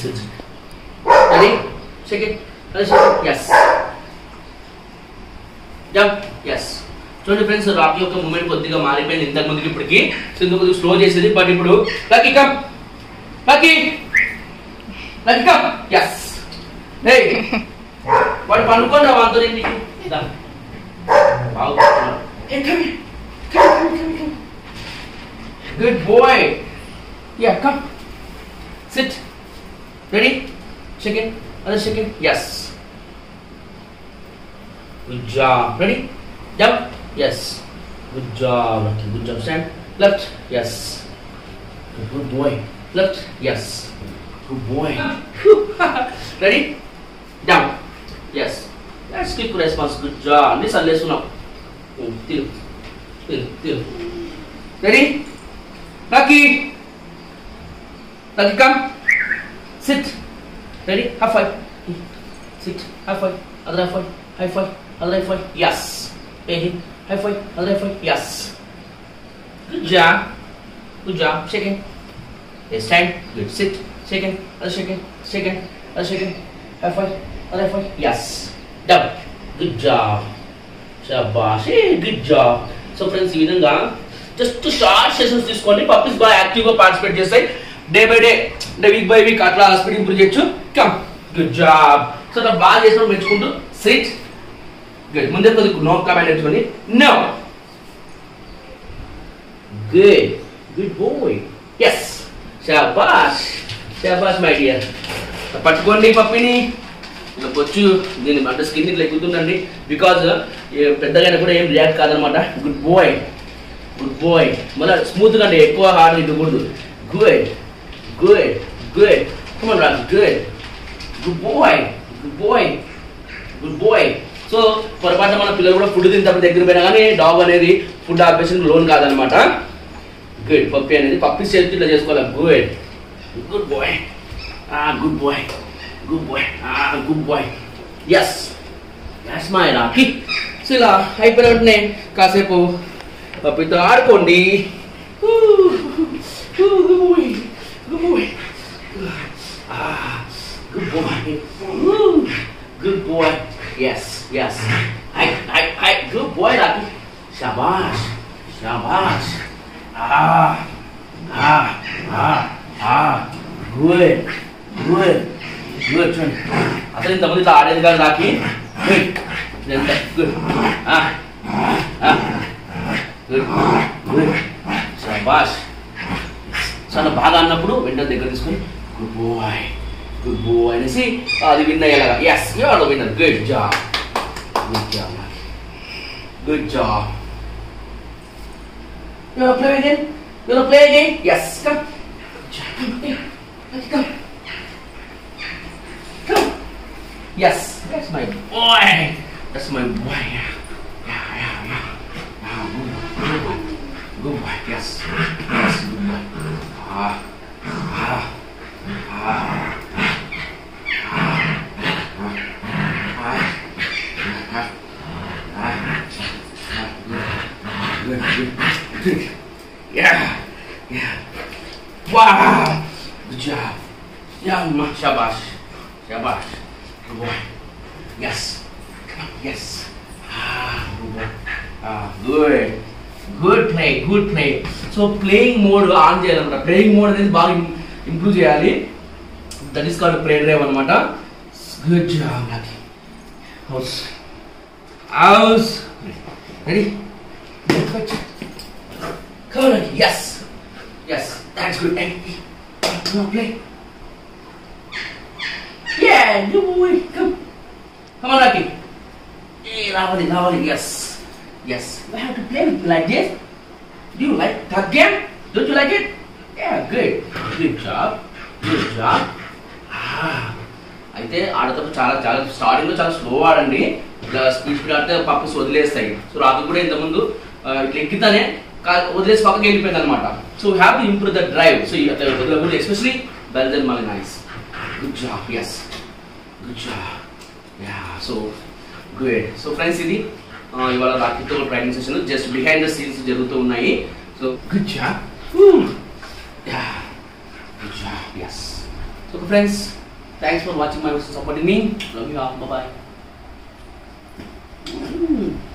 sit. Ready? Shake it. Shake it. Yes. Jump. Yes. చూడండి friends Rocky యొక్క moment కొద్దిగా మారిపోయింది ఇంతకు ముందుకి ఇప్పటికి. సో ఇందుకు కొద్దిగా స్లో చేసేది. బట్ ఇప్పుడు lucky come. Lucky come. Yes. Hey వాడు పనుకోండి వాంతో నీకు బాగుంటున్నాడు. Good boy. Ya come. Sit. Ready? Second other second. Yes. Good job. Ready? Jump. Yes. Good job. Lucky. Good job. Stand. Left. Yes. Good boy. Left. Yes. Good boy. Ready? Down. Yes. That's quick response. Good job. This unless now. Till. Ready? Lucky. Lucky come. Sit. Ready? High five. Sit. High five. Other high five. High five. Other high five. Yes. Hey. High five, other high five, yes. Good job. Good job. Second. Yes, stand. Good. Sit. Second. Other second. Second. Other second. High five, other high five, yes. Down. Good job. Shabash. Hey, good job. So friends, ఈ విధంగా just short sessions తీసుకోండి. Puppies బాగా active గా participate చేస్తాయి. Day by day అంటే week by week అట్లా speed improve చేయొచ్చు. Come. Good job. So అట్లా బాగా చేసినప్పుడు మెచ్చుకుంటూ సిట్. Good. ముందే కొద్దిగా నో కమాండ్ నేర్చుకోండి. No. Good. Good boy. Yes. Shabash. Shabash my dear. పట్టుకోండి పప్పిని. ఇలా బొచ్చు దీని అంటే స్కిన్ ఇట్లా ఎక్కుతుందండి. బికాజ్ పెద్దగా కూడా ఏం రియాక్ట్ కాదనమాట. Good bye. Good boy. మళ్ళీ స్మూత్గా అండి, ఎక్కువ హార్డ్ ఇవ్వకూడదు. Good. Good. Good. Come on రా. Good. Good bye. Good bye. Good boy. So పొరపాటున మన పిల్లలు కూడా ఫుడ్ తింటే దగ్గర పోయినా కానీ డాగ్ అనేది ఫుడ్ ఆపరేషన్ లోన్ కాదనమాట. గుడ్. పప్పి అనేది పప్పి సేఫ్టీ ఇట్లా చేసుకోవాలి. Good. Good bye. Good bye. Good bye. Good boy. Yes. Yes my Rocky. So ఇలా అయిపోయిన వెంటనే కాసేపు పప్పితో ఆడుకోండి. గుడ్ bye. Good bye. Good bye. Good బాయ్. Yes, yes. Hi. Good boy, Rocky. Shabash. Shabash. Good. Good. Good. అసలు ఇంతమంది ఇట్లా ఆడేది కాదు రాకి. Good. Good. Good. Good. Shabash. చాలా బాగా అన్నప్పుడు వెంటనే దగ్గర తీసుకొని good boy. Good boy. And see, the winner yalaga. Yes, you are the winner. Good job. Good job. Good job. You wanna play again? You wanna play again? Yes. Come. Come. Come. Yes. That's my boy. That's my boy. Yeah. Good boy. Yes. Yes. Good boy. Good. Yeah. Wow. Good job. Yeah, shabash. Shabash. Good boy. Yes. Come on. Yes. Good boy. Good. Good play. So playing mode on చేయాలన్నమాట. Playing mode అనేది బాగా improve చేయాలి. That is called play drive అన్నమాట. Good job, Lucky. House. Ready? Come on, yes. That's good. Come on, play. Yeah, good boy. Come on, Lucky. Hey, Ravali. Yes. We have to play like this. Do you like that game? Don't you like it? Yeah, good job. అయితే ఆడేటప్పుడు చాలా starting లో చాలా slow ఆడండి. ఇట్లా speed ఆడితే puppies వదిలేస్తాయి. So రాత్రి కూడా ఇంతకుముందు ఇట్లా ఎక్కితేనే వదిలేసి పక్కకి వెళ్ళిపోయింది అనమాట. So have to improve the drive. So వదిలేకూడదు, especially Belgian Malinois. Good job. Yes, good job. Ya, so good. So friends, ఇది ఇవాళ రాత్రితో training session just behind the scenes జరుగుతూ ఉన్నాయి. So good job. Ya, good job. Yes. So Okay friends, thanks for watching my video, supporting me. Love you all. Bye bye.